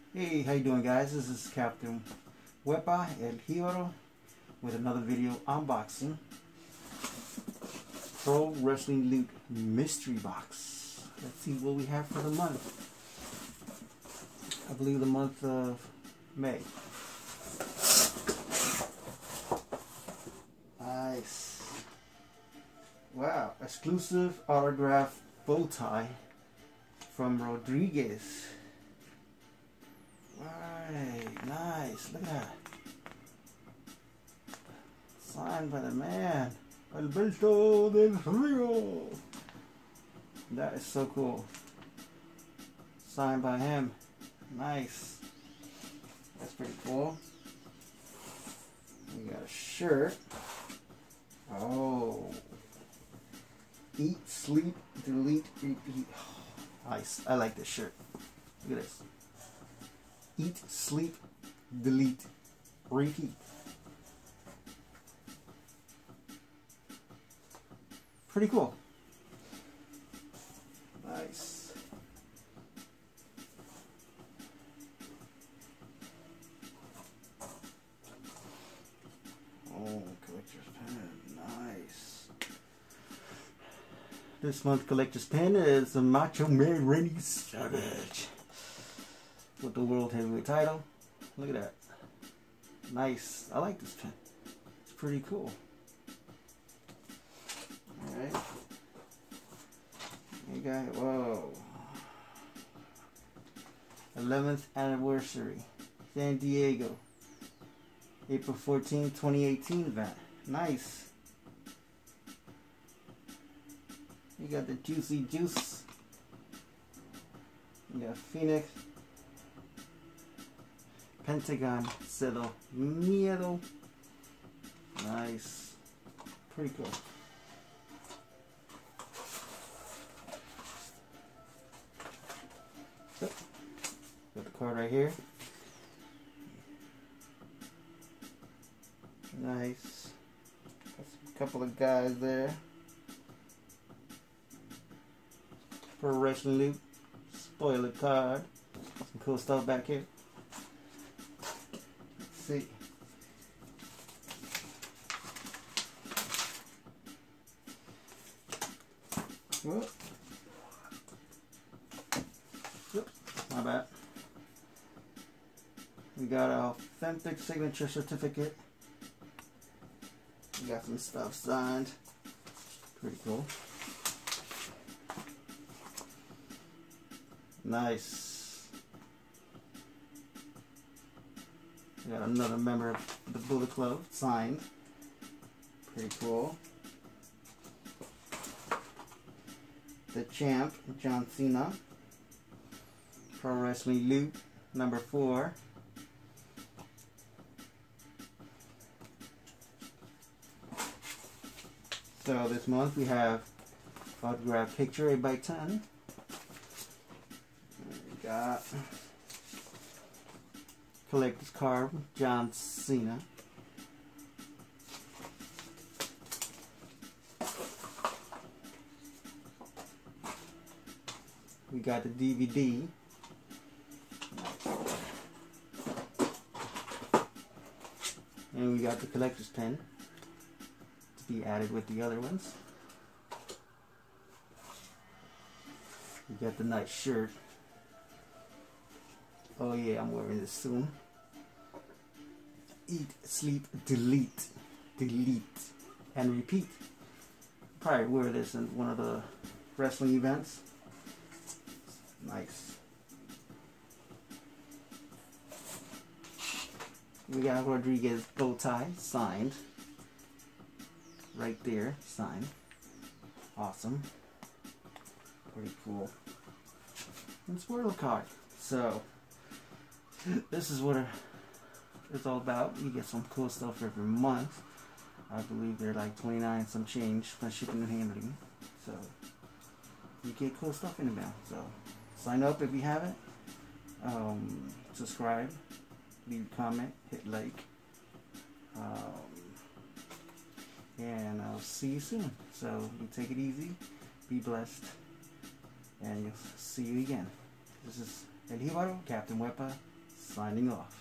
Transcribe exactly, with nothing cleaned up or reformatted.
Hey, how you doing, guys? This is Captain Wepa El Hero with another video unboxing Pro Wrestling Loot Mystery Box. Let's see what we have for the month. I believe the month of May. Nice. Wow, exclusive autograph bow tie from Rodriguez. Alright, nice. Look at that. Signed by the man, Alberto Del Rio. That is so cool. Signed by him. Nice. That's pretty cool. We got a shirt. Oh. Eat, sleep, delete, repeat. Oh, nice. I like this shirt. Look at this. Eat, sleep, delete, repeat. Pretty cool. Nice. Oh, collector's pen. Nice. This month's collector's pen is the Macho Man Randy Savage with the World Heavyweight title. Look at that. Nice. I like this pen. It's pretty cool. Alright. You got, whoa. eleventh anniversary. San Diego. April fourteenth, twenty eighteen event. Nice. You got the Juicy Juice. You got Phoenix. Pentagon, Celo, Miedo. Nice. Pretty cool. So, got the card right here. Nice. Got a couple of guys there. Pro Wrestling Loot. Spoiler card. Some cool stuff back here. See. Whoop. Whoop. My bad. We got an authentic signature certificate. We got some stuff signed. Pretty cool. Nice. We got another member of the Bullet Club signed. Pretty cool. The Champ, John Cena. Pro Wrestling Loot, number four. So this month we have autograph picture eight by ten. We got collector's card, John Cena. We got the D V D. And we got the collector's pen to be added with the other ones. We got the nice shirt. Oh yeah, I'm wearing this soon. Eat, sleep, delete, delete, and repeat. Probably wear this in one of the wrestling events. Nice. We got Rodriguez bow tie signed. Right there, signed. Awesome. Pretty cool. And spoiler card. So this is what it's all about. You get some cool stuff every month. I believe they're like twenty-nine some change plus shipping and handling. So you get cool stuff in the mail. So sign up if you haven't. Um, subscribe, leave a comment, hit like. Um, and I'll see you soon. So you take it easy, be blessed, and you'll see you again. This is El Hero, Captain Wepa, signing off.